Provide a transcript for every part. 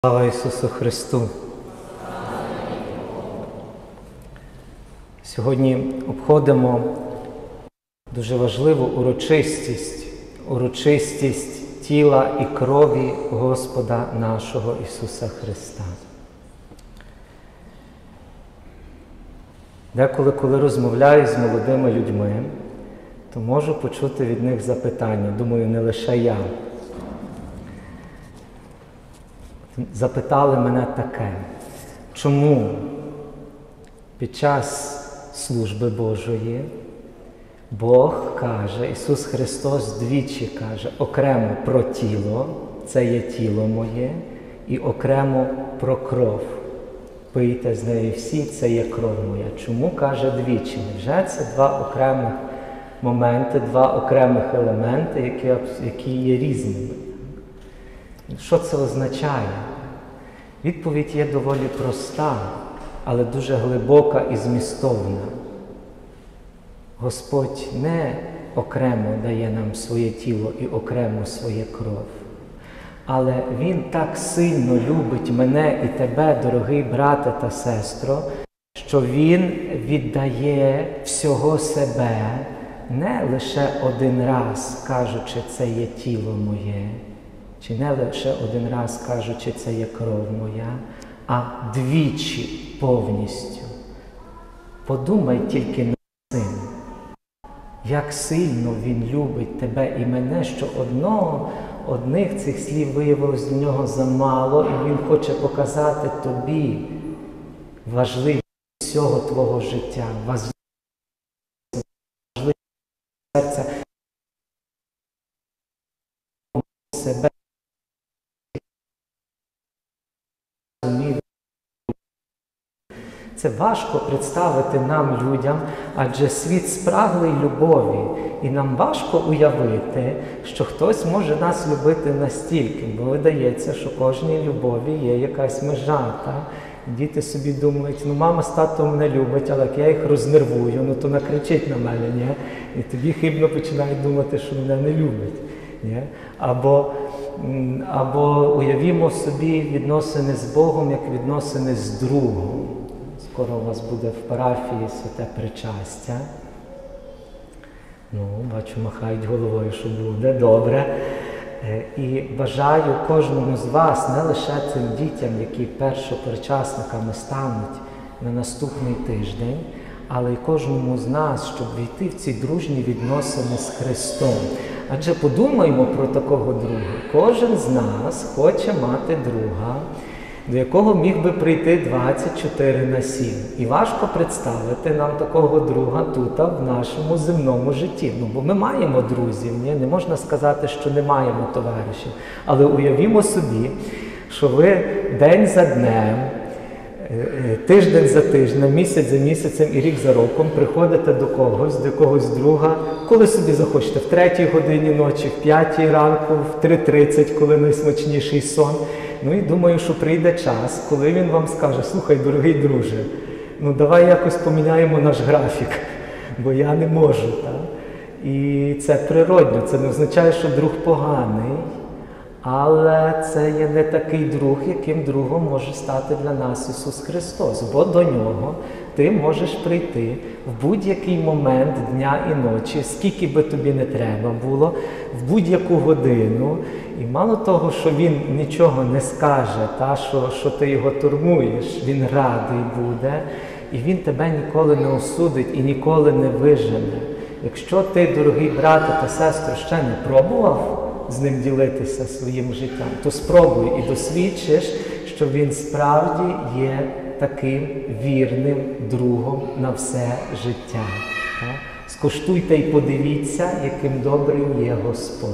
Слава Ісусу Христу! Сьогодні обходимо дуже важливу урочистість тіла і крові Господа нашого Ісуса Христа. Деколи, коли розмовляю з молодими людьми, то можу почути від них запитання, думаю, не лише я. Запитали мене таке: чому під час служби Божої Бог каже, Ісус Христос двічі каже окремо про тіло, це є тіло моє, і окремо про кров. Пийте з неї всі, це є кров моя. Чому каже двічі? Невже це два окремих моменти, два окремих елементи, які є різними? Що це означає? Відповідь є доволі проста, але дуже глибока і змістовна. Господь не окремо дає нам своє тіло і окремо своє кров. Але Він так сильно любить мене і тебе, дорогий брате та сестро, що Він віддає всього себе не лише один раз, кажучи, це є тіло моє, чи не лише один раз кажучи, це є кров моя, а двічі повністю. Подумай тільки над цим, як сильно Він любить тебе і мене, що одних цих слів виявилось для Нього замало, і Він хоче показати тобі важливість всього твого життя, важливість серця, себе. Це важко представити нам, людям, адже світ спраглий любові. І нам важко уявити, що хтось може нас любити настільки, бо видається, що кожній любові є якась межа. Так? Діти собі думають, мама з татом мене любить, але як я їх рознервую, то накричить на мене, ні? І тоді хибно починають думати, що мене не любить. Ні? Або уявімо собі відносини з Богом, як відносини з другом. Скоро у вас буде в парафії святе причастя. Бачу, махають головою, що буде, добре. І бажаю кожному з вас, не лише цим дітям, які першопричасниками стануть на наступний тиждень, але й кожному з нас, щоб війти в ці дружні відносини з Христом. Адже подумаймо про такого друга. Кожен з нас хоче мати друга, до якого міг би прийти 24/7. І важко представити нам такого друга тут, в нашому земному житті. Бо ми маємо друзів, не можна сказати, що не маємо товаришів. Але уявімо собі, що ви день за днем, тиждень за тижнем, місяць за місяцем і рік за роком приходите до якогось друга, коли собі захочете, в 3 годині ночі, в 5 ранку, в 3:30, коли найсмачніший сон. І думаю, що прийде час, коли він вам скаже: слухай, дорогий друже, давай якось поміняємо наш графік, бо я не можу. Так? І це природно, це не означає, що друг поганий, але це є не такий друг, яким другом може стати для нас Ісус Христос. Бо до Нього ти можеш прийти в будь-який момент дня і ночі, скільки би тобі не треба було, в будь-яку годину. І мало того, що Він нічого не скаже, що ти його турмуєш, Він радий буде, і Він тебе ніколи не осудить і ніколи не вижене. Якщо ти, дорогий брате та сестро, ще не пробував з ним ділитися своїм життям, то спробуй і досвідчиш, що Він справді є таким вірним другом на все життя. Скуштуйте і подивіться, яким добрим є Господь.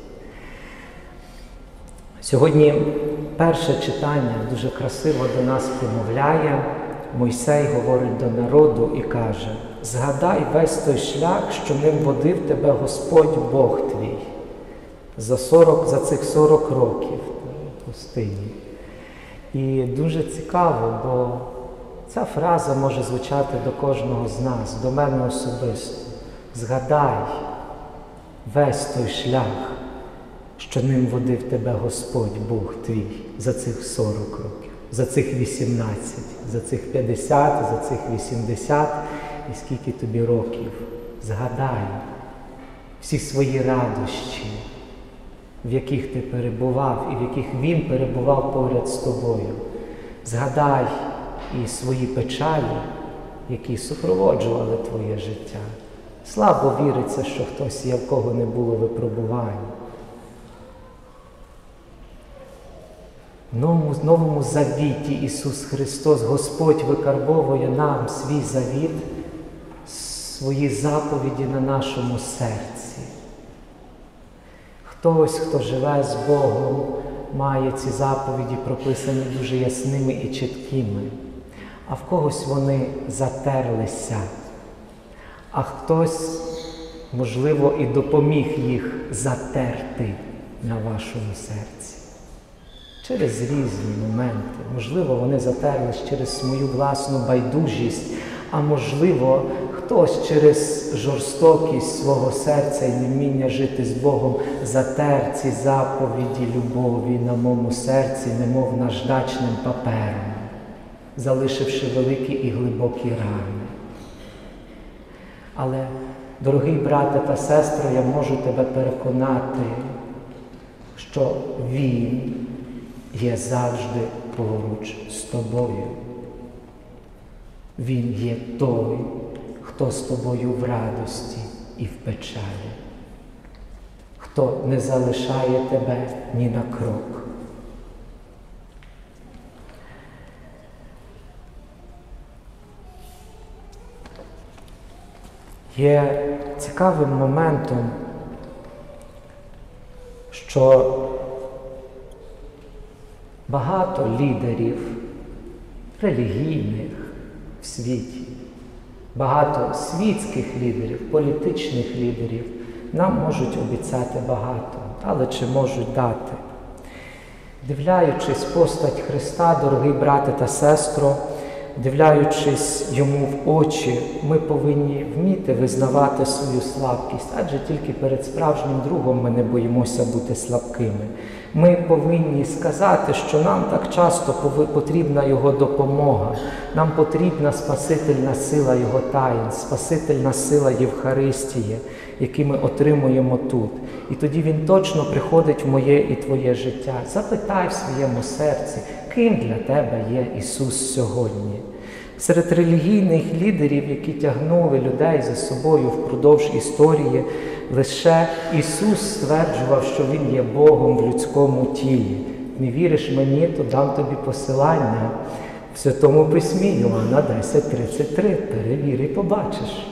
Сьогодні перше читання дуже красиво до нас промовляє. Мойсей говорить до народу і каже: «Згадай весь той шлях, що ним водив тебе Господь Бог твій за цих 40 років в пустині». І дуже цікаво, бо ця фраза може звучати до кожного з нас, до мене особисто. Згадай весь той шлях, що ним водив тебе Господь, Бог твій, за цих 40 років, за цих 18, за цих 50, за цих 80 і скільки тобі років. Згадай всі свої радощі, в яких ти перебував і в яких Він перебував поряд з тобою. Згадай і свої печалі, які супроводжували твоє життя. Слабо віриться, що хтось є, в кого не було випробувань. В Новому Завіті Ісус Христос, Господь, викарбовує нам свій завіт, свої заповіді на нашому серці. Хтось, хто живе з Богом, має ці заповіді прописані дуже ясними і чіткими, а в когось вони затерлися, а хтось, можливо, і допоміг їх затерти на вашому серці. Через різні моменти. Можливо, вони затерлись через свою власну байдужість, а можливо, хтось через жорстокість свого серця і невміння жити з Богом затер ці заповіді любові на моєму серці, немов наждачним папером, залишивши великі і глибокі рани. Але, дорогий брате та сестро, я можу тебе переконати, що Він є завжди поруч з тобою. Він є той, хто з тобою в радості і в печалі, хто не залишає тебе ні на крок. Є цікавим моментом, що багато лідерів релігійних в світі, багато світських лідерів, політичних лідерів нам можуть обіцяти багато, але чи можуть дати? Дивляючись постать Христа, дорогий брате та сестро, дивляючись Йому в очі, ми повинні вміти визнавати свою слабкість, адже тільки перед справжнім другом ми не боїмося бути слабкими. Ми повинні сказати, що нам так часто потрібна Його допомога, нам потрібна спасительна сила Його таїн, спасительна сила Євхаристії, які ми отримуємо тут. І тоді Він точно приходить в моє і твоє життя. Запитай в своєму серці, ким для тебе є Ісус сьогодні. Серед релігійних лідерів, які тягнули людей за собою впродовж історії, лише Ісус стверджував, що Він є Богом в людському тілі. Не віриш мені, то дам тобі посилання в Святому Письмі, Йоанна 10:33. Перевір і побачиш.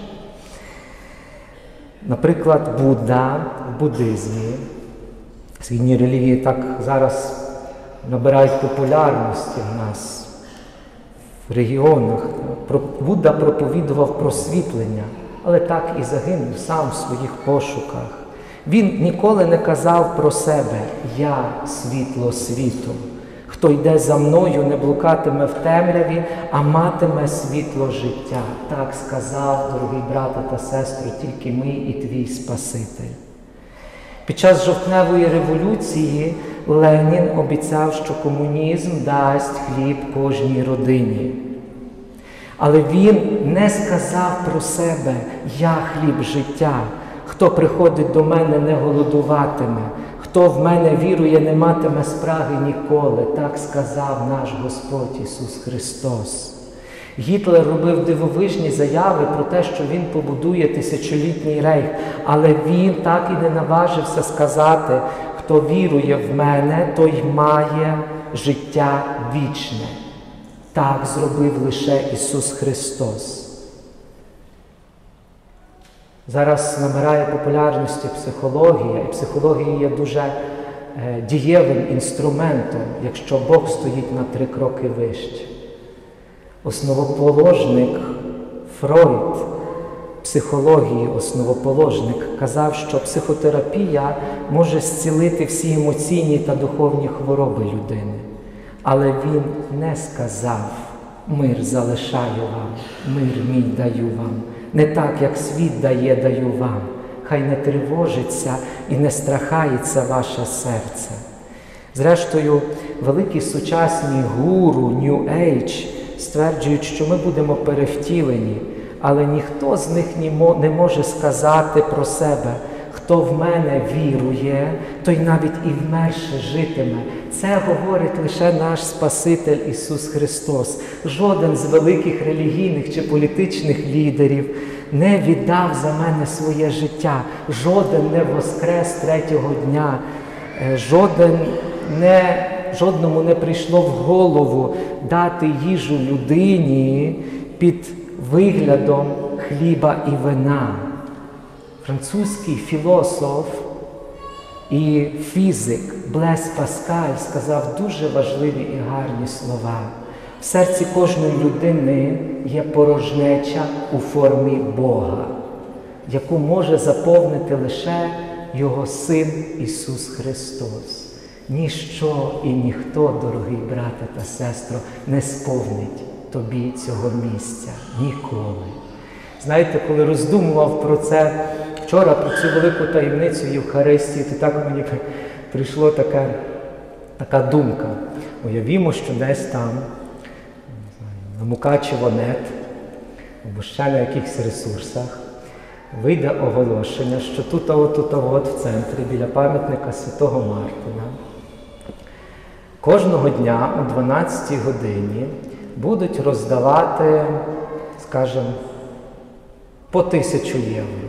Наприклад, Будда в буддизмі, східні релігії так зараз набирають популярності в нас, в регіонах. Будда проповідував просвітлення, але так і загинув сам в своїх пошуках. Він ніколи не казав про себе «Я – світло світу». Хто йде за мною, не блукатиме в темряві, а матиме світло життя. Так сказав, дорогий брате та сестро, тільки ми і твій Спаситель. Під час жовтневої революції Ленін обіцяв, що комунізм дасть хліб кожній родині. Але він не сказав про себе «Я хліб життя». Хто приходить до мене, не голодуватиме. Хто в мене вірує, не матиме спраги ніколи. Так сказав наш Господь Ісус Христос. Гітлер робив дивовижні заяви про те, що він побудує тисячолітній рейх. Але він так і не наважився сказати, хто вірує в мене, той має життя вічне. Так зробив лише Ісус Христос. Зараз набирає популярності психологія, і психологія є дуже дієвим інструментом, якщо Бог стоїть на 3 кроки вище. Основоположник Фройд, психології основоположник, казав, що психотерапія може зцілити всі емоційні та духовні хвороби людини. Але він не сказав «Мир залишаю вам, мир мій даю вам». Не так, як світ дає, даю вам. хай не тривожиться і не страхається ваше серце. Зрештою, великі сучасні гуру, New Age стверджують, що ми будемо перевтілені, але ніхто з них не може сказати про себе: хто в мене вірує, той навіть і вмерше житиме. Це говорить лише наш Спаситель Ісус Христос. Жоден з великих релігійних чи політичних лідерів не віддав за мене своє життя. Жоден не воскрес третього дня. Жодному не прийшло в голову дати їжу людині під виглядом хліба і вина. Французький філософ і фізик Блез Паскаль сказав дуже важливі і гарні слова. В серці кожної людини є порожнеча у формі Бога, яку може заповнити лише Його Син Ісус Христос. Ніщо і ніхто, дорогий брате та сестро, не сповнить тобі цього місця. Ніколи. Знаєте, коли роздумував про це вчора, про цю велику таємницю Євхаристії, то так мені прийшла така думка. Уявімо, що десь там, на Мукачево.нет, або ще на якихось ресурсах, вийде оголошення, що тут в центрі, біля пам'ятника Святого Мартина, кожного дня о 12-й годині будуть роздавати, скажімо, по 1000 євро.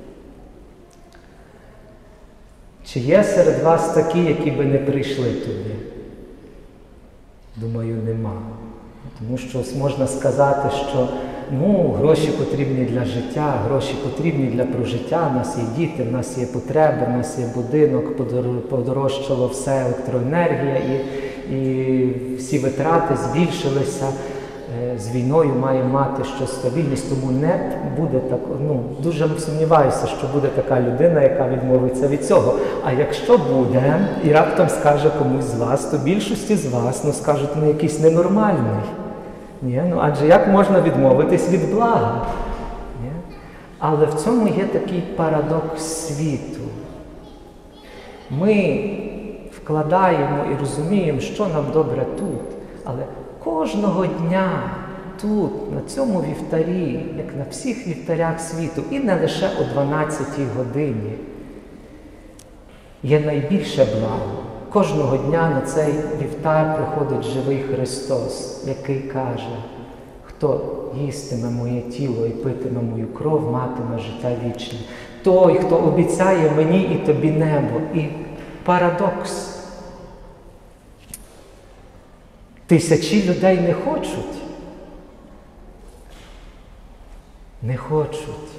Чи є серед вас такі, які би не прийшли туди? Думаю, нема. Тому що можна сказати, що гроші потрібні для життя, гроші потрібні для прожиття, у нас є діти, в нас є потреби, в нас є будинок, подорожчало все, електроенергія і всі витрати збільшилися. З війною має мати щось стабільність, тому не буде так, дуже сумніваюся, що буде така людина, яка відмовиться від цього. А якщо буде, і раптом скаже комусь з вас, то більшості з вас, скажуть, якийсь ненормальний. Ні? Адже як можна відмовитись від блага? Ні? Але в цьому є такий парадокс світу. Ми вкладаємо і розуміємо, що нам добре тут, але кожного дня тут, на цьому вівтарі, як на всіх вівтарях світу, і не лише о 12-й годині, є найбільше благо. Кожного дня на цей вівтар приходить живий Христос, який каже: хто їстиме моє тіло і питиме мою кров, матиме життя вічне. Той, хто обіцяє мені і тобі небо. І парадокс. Тисячі людей не хочуть. Не хочуть.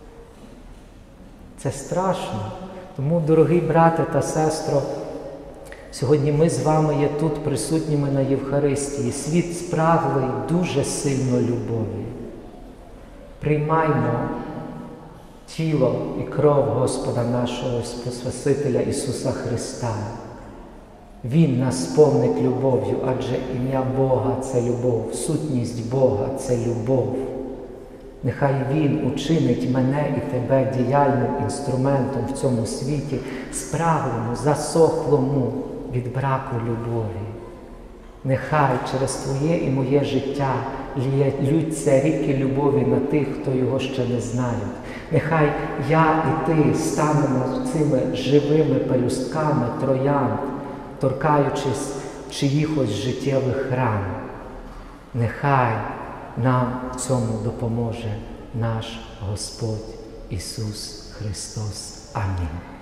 Це страшно. Тому, дорогий брате та сестро, сьогодні ми з вами є тут присутніми на Євхаристії. Світ спраглий дуже сильно любові. Приймаймо тіло і кров Господа нашого Спасителя Ісуса Христа. Він нас сповнить любов'ю, адже ім'я Бога – це любов, сутність Бога – це любов. Нехай Він учинить мене і тебе діяльним інструментом в цьому світі, спраглому, засохлому від браку любові. Нехай через твоє і моє життя ллються ріки любові на тих, хто його ще не знають. Нехай я і ти станемо цими живими пелюстками троянд, торкаючись чиїхось життєвих ран. Нехай нам в цьому допоможе наш Господь Ісус Христос. Амінь.